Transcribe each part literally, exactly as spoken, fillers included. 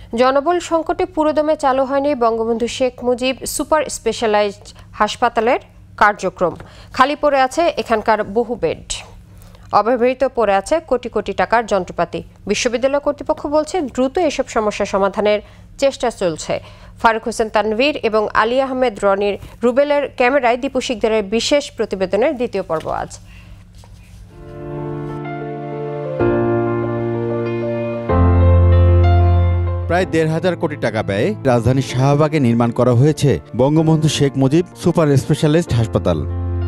জনবল সংকটে পুরোদমে চালু হয়নি বঙ্গবন্ধু শেখ মুজিব সুপার স্পেশালাইজড হাসপাতালের কার্যক্রম। খালি পড়ে আছে এখানকার বহু বেড, অব্যবহৃত পড়ে আছে কোটি কোটি টাকার যন্ত্রপাতি। বিশ্ববিদ্যালয় কর্তৃপক্ষ বলছে দ্রুত এসব সমস্যা সমাধানের চেষ্টা চলছে। ফারুক হোসেন তানভীর এবং আলী আহমেদ রনির রুবেলের ক্যামেরায় দীপু শিকদারের বিশেষ প্রতিবেদনের দ্বিতীয় পর্ব আজ। প্রায় দেড় হাজার কোটি টাকা ব্যয়ে রাজধানীর শাহবাগে নির্মাণ করা হয়েছে বঙ্গবন্ধু শেখ মুজিব সুপার স্পেশালিস্ট হাসপাতাল।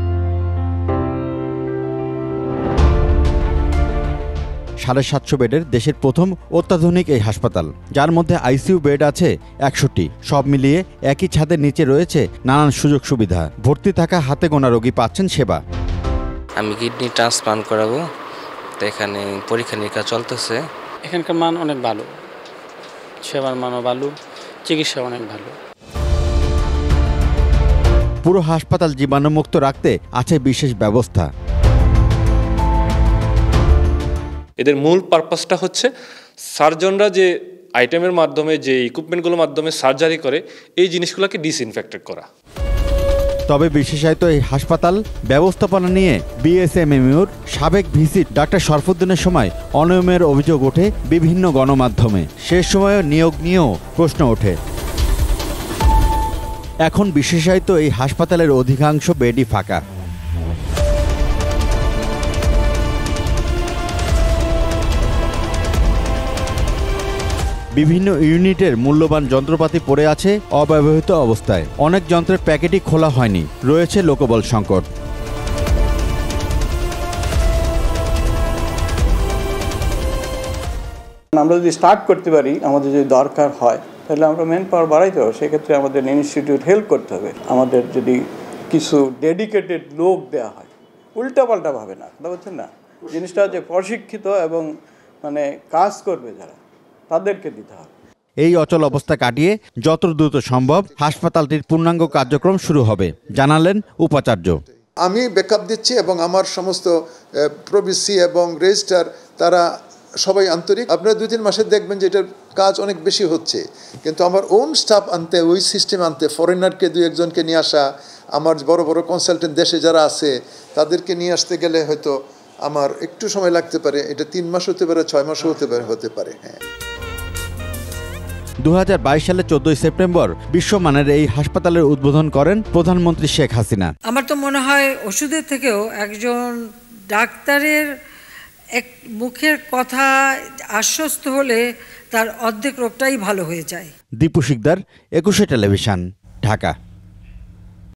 সাড়ে সাতশো বেডের দেশের প্রথম অত্যাধুনিক এই হাসপাতাল, যার মধ্যে আইসিইউ বেড আছে একশোটি। সব মিলিয়ে একই ছাদের নিচে রয়েছে নানান সুযোগ সুবিধা। ভর্তি থাকা হাতে গোনা রোগী পাচ্ছেন সেবা। আমি কিডনি ট্রান্সপ্লান্ট করাবো, তো এখানে পরীক্ষা নিরীক্ষা চলতেছে। এখানকার মান অনেক ভালো, সেবার মানও ভালো, চিকিৎসা অনেক ভালো। পুরো হাসপাতাল জীবাণুমুক্ত রাখতে আছে বিশেষ ব্যবস্থা। এদের মূল পারপাসটা হচ্ছে সার্জনরা যে আইটেমের মাধ্যমে, যে ইকুইপমেন্টগুলোর মাধ্যমে সার্জারি করে, এই জিনিসগুলোকে ডিসইনফেক্টেড করা। তবে বিশেষায়িত এই হাসপাতাল ব্যবস্থাপনা নিয়ে বিএসএমএমইউর সাবেক ভিসি ডাক্তার শরফুদ্দিনের সময় অনিয়মের অভিযোগ ওঠে বিভিন্ন গণমাধ্যমে। শেষ সময়ে নিয়োগ নিয়েও প্রশ্ন ওঠে। এখন বিশেষায়িত এই হাসপাতালের অধিকাংশ বেডই ফাঁকা। বিভিন্ন ইউনিটের মূল্যবান যন্ত্রপাতি পড়ে আছে অব্যবহৃত অবস্থায়। অনেক যন্ত্রের প্যাকেটই খোলা হয়নি, রয়েছে লোকবল সংকট। আমরা যদি স্টার্ট করতে পারি, আমাদের যদি দরকার হয়, তাহলে আমরা ম্যান পাওয়ার বাড়াইতে হবে। সেক্ষেত্রে আমাদের ইনস্টিটিউট হেল্প করতে হবে। আমাদের যদি কিছু ডেডিকেটেড লোক দেওয়া হয়, উল্টাপাল্টা ভাবে না, কথা বলছেন না, জিনিসটা যে প্রশিক্ষিত এবং মানে কাজ করবে যারা, তাদেরকে দিতে হবে। এই অচল অবস্থা কাটিয়ে যত দ্রুত সম্ভব হাসপাতালটির পূর্ণাঙ্গ কার্যক্রম শুরু হবে, জানালেন উপাচার্য। আমি ব্যাকআপ দিচ্ছি এবং আমার সমস্ত প্রভিসি এবং রেজিস্ট্রার তারা সবাই আন্তরিক। আপনারা দুই তিন মাসে দেখবেন যে এটার কাজ অনেক বেশি হচ্ছে, কিন্তু আমার ওন স্টাফ আনতে, ওই সিস্টেম আনতে, ফরেনারকে দুই একজনকে নিয়ে আসা, আমার বড় বড় কনসালটেন্ট দেশে যারা আছে তাদেরকে নিয়ে আসতে গেলে হয়তো আমার একটু সময় লাগতে পারে। এটা তিন মাস হতে পারে, ছয় মাসও হতে পারে হতে পারে হ্যাঁ। দু হাজার বাইশ সালে চোদ্দই সেপ্টেম্বর বিশ্বমানের এই হাসপাতালের উদ্বোধন করেন প্রধানমন্ত্রী শেখ হাসিনা। আমার তো মনে হয় ওষুধের থেকেও একজন ডাক্তারের এক মুখের কথা আশ্বস্ত হলে তার অর্ধেক রোগটাই ভালো হয়ে যায়। দীপু শিকদার, একুশে টেলিভিশন, ঢাকা।